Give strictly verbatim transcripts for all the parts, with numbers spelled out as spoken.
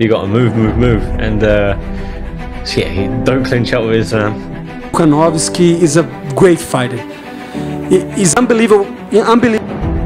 you got to move, move, move, and uh, so yeah, you don't clinch up with Islam. Volkanovski is a great fighter. He- He's unbelievable, unbelievable.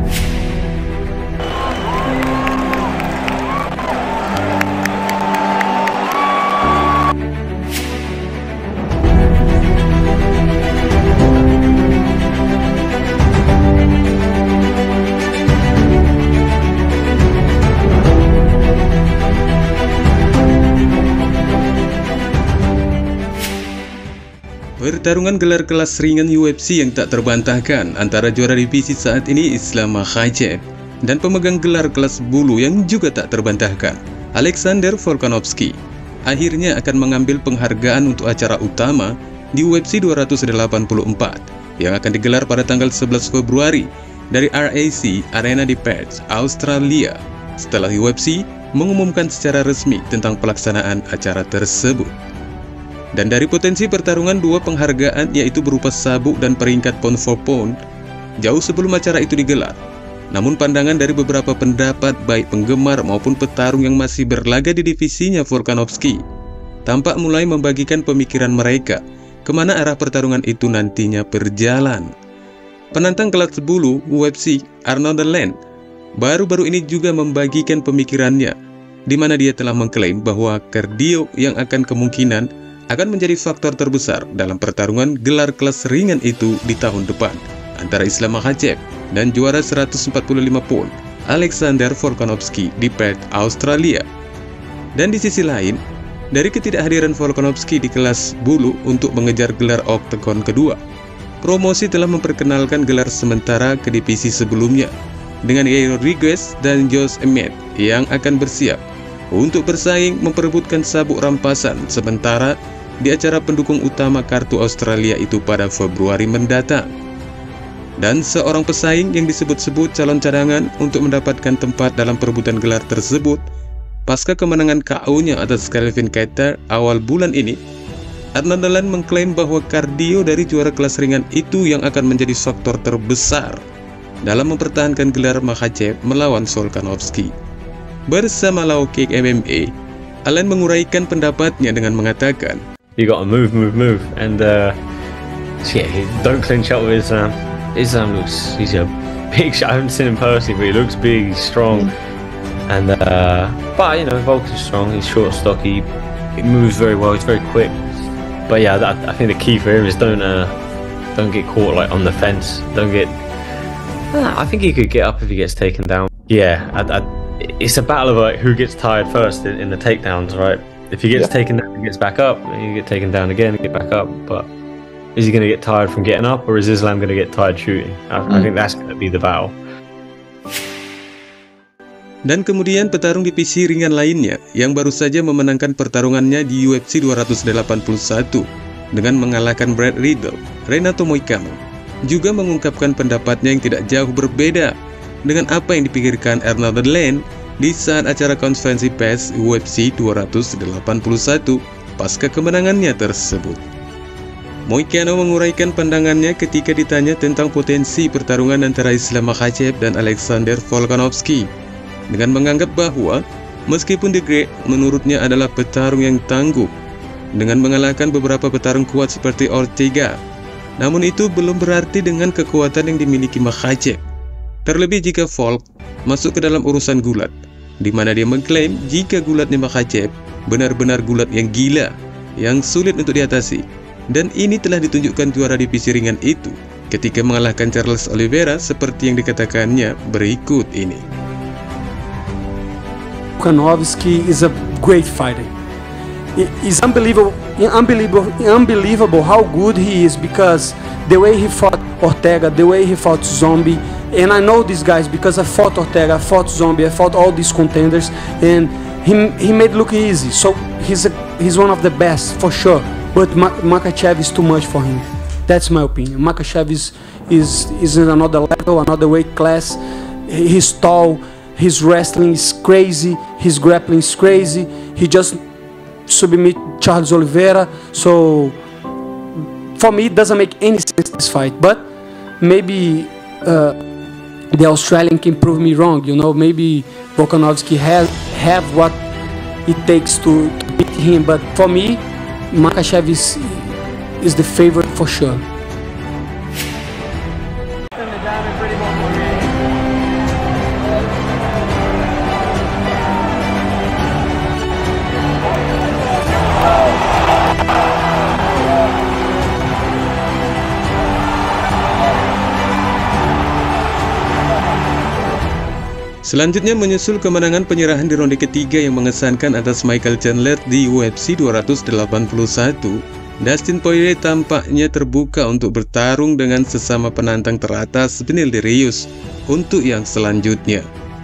Pertarungan gelar kelas ringan U F C yang tak terbantahkan antara juara divisi saat ini Islam Makhachev dan pemegang gelar kelas bulu yang juga tak terbantahkan, Alexander Volkanovski, akhirnya akan mengambil penghargaan untuk acara utama di U F C dua ratus delapan puluh empat yang akan digelar pada tanggal sebelas Februari dari R A C Arena di Perth, Australia, setelah U F C mengumumkan secara resmi tentang pelaksanaan acara tersebut. Dan dari potensi pertarungan, dua penghargaan yaitu berupa sabuk dan peringkat pound for pound jauh sebelum acara itu digelar. Namun pandangan dari beberapa pendapat baik penggemar maupun petarung yang masih berlaga di divisinya Volkanovski tampak mulai membagikan pemikiran mereka kemana arah pertarungan itu nantinya berjalan. Penantang kelas bulu U F C Arnold Allen baru-baru ini juga membagikan pemikirannya, di mana dia telah mengklaim bahwa kardio yang akan kemungkinan akan menjadi faktor terbesar dalam pertarungan gelar kelas ringan itu di tahun depan antara Islam Makhachev dan juara seratus empat puluh lima pound Alexander Volkanovski di Perth, Australia. Dan di sisi lain, dari ketidakhadiran Volkanovski di kelas bulu untuk mengejar gelar oktagon kedua, promosi telah memperkenalkan gelar sementara ke divisi sebelumnya dengan Yair Rodriguez dan Josh Emmett yang akan bersiap untuk bersaing memperebutkan sabuk rampasan sementara di acara pendukung utama kartu Australia itu pada Februari mendatang. Dan seorang pesaing yang disebut-sebut calon cadangan untuk mendapatkan tempat dalam perebutan gelar tersebut pasca kemenangan K O-nya atas Calvin Kattar awal bulan ini, Arnold Allen mengklaim bahwa kardio dari juara kelas ringan itu yang akan menjadi faktor terbesar dalam mempertahankan gelar Makhachev melawan Volkanovski. Bersama Low Kick M M A, Allen menguraikan pendapatnya dengan mengatakan, You got to move, move, move, and uh, so yeah, you don't clinch up with Islam. Islam looks, he's a big shot. I haven't seen him personally, but he looks big, he's strong, and uh, but you know, Volkan's strong. He's short, stocky, he moves very well. He's very quick. But yeah, that, I think the key for him is don't uh, don't get caught like on the fence. Don't get. Uh, I think he could get up if he gets taken down. Yeah, I, I, it's a battle of like who gets tired first in, in the takedowns, right? If he gets yeah. taken down, he gets back up, and you get taken down again, get back up. But is he going to get tired from getting up, or is Islam going to get tired shooting? I, mm. I think that's going to be the battle. Dan kemudian petarung divisi ringan lainnya yang baru saja memenangkan pertarungannya di U F C dua ratus delapan puluh satu dengan mengalahkan Brad Riddle, Renato Moicano, juga mengungkapkan pendapatnya yang tidak jauh berbeda dengan apa yang dipikirkan Arnold Allen di saat acara konferensi pers U F C dua ratus delapan puluh satu pasca kemenangannya tersebut. Moicano menguraikan pandangannya ketika ditanya tentang potensi pertarungan antara Islam Makhachev dan Alexander Volkanovski dengan menganggap bahwa meskipun The Great menurutnya adalah petarung yang tangguh dengan mengalahkan beberapa petarung kuat seperti Ortega, namun itu belum berarti dengan kekuatan yang dimiliki Makhachev. Terlebih jika Volk masuk ke dalam urusan gulat, di mana dia mengklaim jika gulatnya Makhachev benar-benar gulat yang gila, yang sulit untuk diatasi. Dan ini telah ditunjukkan juara divisi ringan itu ketika mengalahkan Charles Oliveira seperti yang dikatakannya berikut ini. Volkanovski is a great fighter. He- He's unbelievable, unbelievable, unbelievable how good he is, because the way he fought Ortega, the way he fought Zombie, and I know these guys because I fought Ortega, I fought Zombie, I fought all these contenders, and he he made it look easy. So he's a, he's one of the best for sure. But Ma- Makhachev is too much for him. That's my opinion. Makhachev is is is in another level, another weight class. He- He's tall. His wrestling is crazy. His grappling is crazy. He just submit Charles Oliveira. So for me, it doesn't make any sense this fight. But maybe uh, the Australian can prove me wrong. You know, maybe Volkanovski has have what it takes to, to beat him. But for me, Makhachev is, is the favorite for sure. Selanjutnya menyusul kemenangan penyerahan di ronde ketiga yang mengesankan atas Michael Chandler di U F C dua ratus delapan puluh satu, Dustin Poirier tampaknya terbuka untuk bertarung dengan sesama penantang teratas Beneil Dariush untuk yang selanjutnya.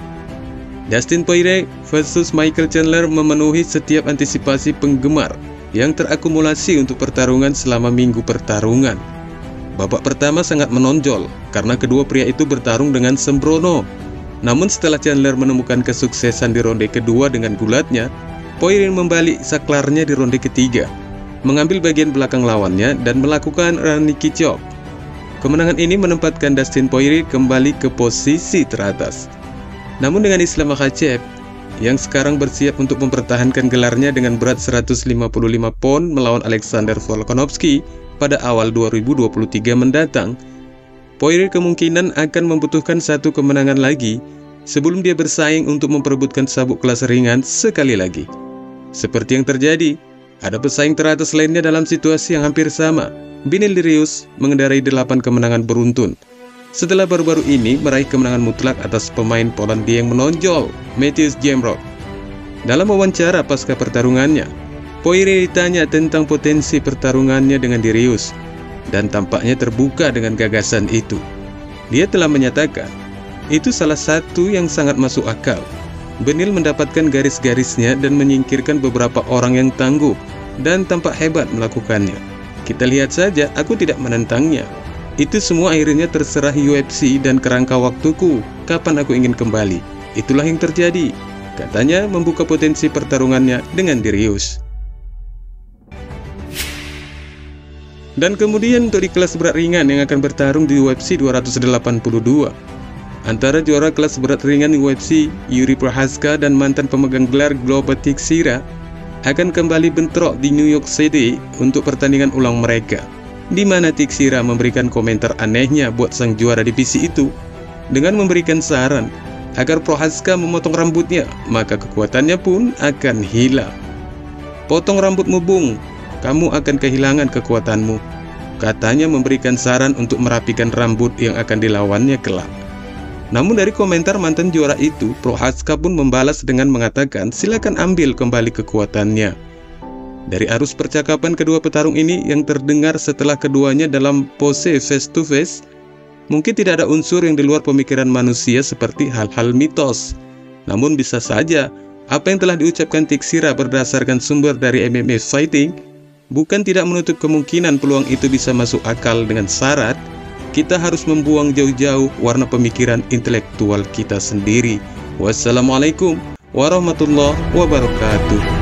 Dustin Poirier versus Michael Chandler memenuhi setiap antisipasi penggemar yang terakumulasi untuk pertarungan selama minggu pertarungan. Babak pertama sangat menonjol karena kedua pria itu bertarung dengan sembrono. Namun setelah Chandler menemukan kesuksesan di ronde kedua dengan gulatnya, Poirier membalik saklarnya di ronde ketiga, mengambil bagian belakang lawannya dan melakukan running kick chop. Kemenangan ini menempatkan Dustin Poirier kembali ke posisi teratas. Namun dengan Islam Makhachev yang sekarang bersiap untuk mempertahankan gelarnya dengan berat seratus lima puluh lima pound melawan Alexander Volkanovski pada awal dua ribu dua puluh tiga mendatang, Poirier kemungkinan akan membutuhkan satu kemenangan lagi sebelum dia bersaing untuk memperebutkan sabuk kelas ringan sekali lagi. Seperti yang terjadi, ada pesaing teratas lainnya dalam situasi yang hampir sama. Beneil Dariush mengendarai delapan kemenangan beruntun setelah baru-baru ini meraih kemenangan mutlak atas pemain Polandia yang menonjol, Mateusz Gamrot. Dalam wawancara pasca pertarungannya, Poirier ditanya tentang potensi pertarungannya dengan Dariush dan tampaknya terbuka dengan gagasan itu. Dia telah menyatakan, itu salah satu yang sangat masuk akal. Beneil mendapatkan garis-garisnya dan menyingkirkan beberapa orang yang tangguh dan tampak hebat melakukannya. Kita lihat saja, aku tidak menentangnya. Itu semua akhirnya terserah U F C dan kerangka waktuku, kapan aku ingin kembali. Itulah yang terjadi, katanya membuka potensi pertarungannya dengan Dariush. Dan kemudian untuk di kelas berat ringan yang akan bertarung di U F C dua ratus delapan puluh dua, antara juara kelas berat ringan U F C Yuri Prochazka dan mantan pemegang gelar Glover Teixeira akan kembali bentrok di New York City untuk pertandingan ulang mereka, di mana Teixeira memberikan komentar anehnya buat sang juara divisi itu dengan memberikan saran agar Prochazka memotong rambutnya, maka kekuatannya pun akan hilang. Potong rambutmu, Bung, kamu akan kehilangan kekuatanmu, katanya memberikan saran untuk merapikan rambut yang akan dilawannya kelak. Namun dari komentar mantan juara itu, Prochazka pun membalas dengan mengatakan silakan ambil kembali kekuatannya. Dari arus percakapan kedua petarung ini yang terdengar setelah keduanya dalam pose face to face, mungkin tidak ada unsur yang di luar pemikiran manusia seperti hal-hal mitos. Namun bisa saja apa yang telah diucapkan Teixeira berdasarkan sumber dari M M A Fighting bukan tidak menutup kemungkinan peluang itu bisa masuk akal dengan syarat kita harus membuang jauh-jauh warna pemikiran intelektual kita sendiri. Wassalamualaikum warahmatullahi wabarakatuh.